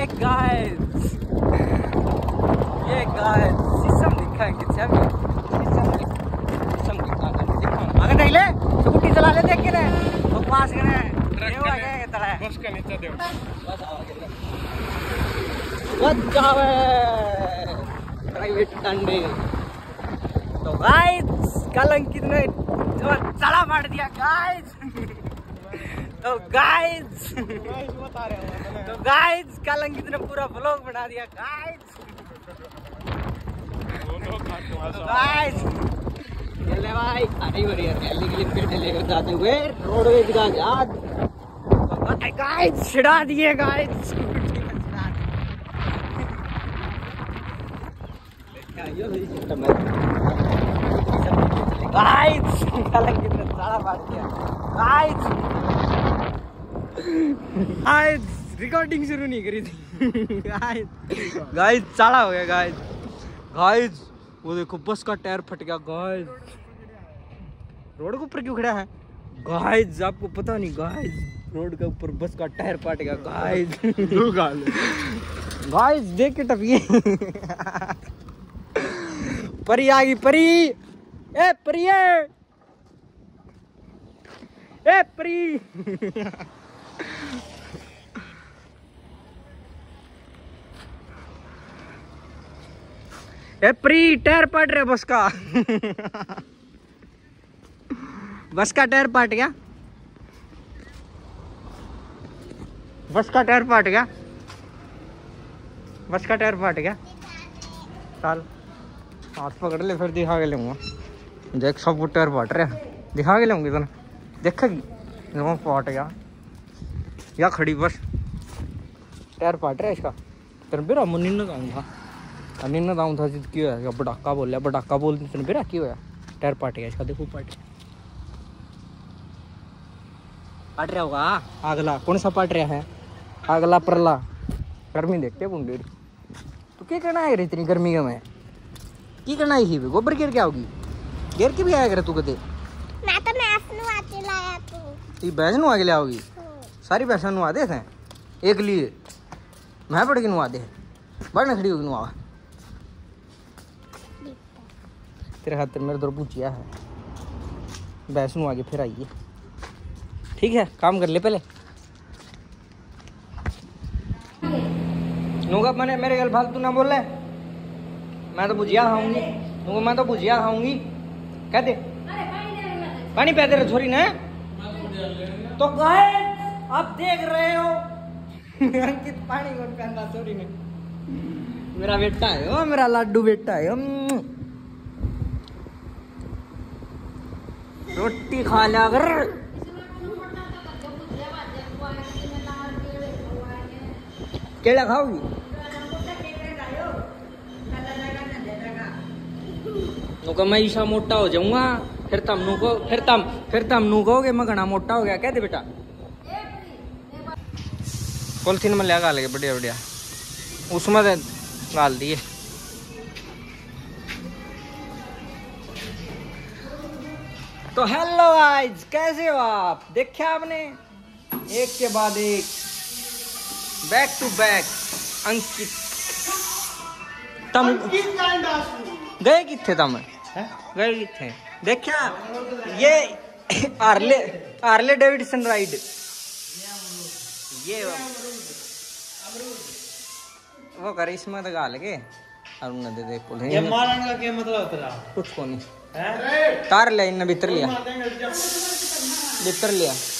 Guys system दिखा है कितना भी सिस्टम दिखा अगर नहीं ले स्कूटी चला ले देख के रे तो पास करे ये आ गया तड़ा बस का नीचे दे बस जावे प्राइवेट डंडे। तो गाइस कलंकित ने चला मार दिया गाइस। तो गाइस कलंकित ने पूरा व्लॉग बना दिया गाइस। चले भाई हरी भरी रैली के लिए फिर लेकर जाते हुए रोडवेज का याद गाइस छिड़ा दिए गाइस। गाइस कलंकित ने सारा मार दिया गाइस रिकॉर्डिंग शुरू नहीं करी थी गाइस चाला हो गया गाइस वो देखो बस का टायर फट गया गाइस। रोड के ऊपर क्यों खड़ा है गाइस आपको पता नहीं गाइस रोड के ऊपर बस का टायर फट गया गाइस देख के टपिए परी आ गई परी ए परी ए परी ए परी टायर फट रहा बस का बस का टायर फट गया बस का टायर फट गया बस का टायर फट गया चल हाथ पकड़ ले फिर दिखा के लूंगा देख सब टायर फट रहा दिखा के लूंगी तो देखेगी फट गया या खड़ी बस टायर फट रहा इसका तेरे बेरा मुन्नी ना जाऊंगा अन्नी ना दाऊं था जिद क्यों है पटाखा बोल रहा पटाखा बोलते तेरे बेरा क्यों है टायर फट गया इसका देखो फट रहा होगा अगला कौन सा पट रहा है अगला परला गर्मी देखते बुंडे तो क्या करना है इतनी गर्मी का मैं की करना है गोबर गिर क्या होगी गिर के भी आया कर तू कदे मैं तो भैंस नु आके लाया तू भैंस नु आके लाओगी सारी भैंसा नु आदे थे एक लिए मैं पड़ के नु आदे बड़ने खड़ी होगी नु आ तेरे खातिर मेरे दर पूछिया है भैंस नु आगे फिर आइए ठीक है काम कर ले पहले नूगा मैंने मेरे गल फालतू ना बोले मैं तो भुजिया खाऊंगी नूगा मैं तो भुजिया खाऊंगी कह दे पानी पै दे रहे छोरी ने तो गाइस आप देख रहे हो अंकित पानी कौन पहनता छोरी ने मेरा बेटा है ओ मेरा लाडू बेटा है रोटी खा लिया कर केला खाओगी नुका मैं ईशा मोटा हो जाऊंगा फिर तुम नू कहोगे मैं घना मोटा हो गया कह दे बेटा पॉलिथीन में लगा लगे बढ़िया बढ़िया उसमें डाल दिए तो हेलो गाइस कैसे हो आप देखा आपने एक के बाद एक बैक टू बैक अंकित तम गए किथे तम गए किथे देखा ये आर्ले डेविडसन राइड ये वो कर इसमें तो गाल के और उन्हें दे ये मारने का क्या मतलब तेरा कुछ को नहीं तार ले इन्हें भीतर लिया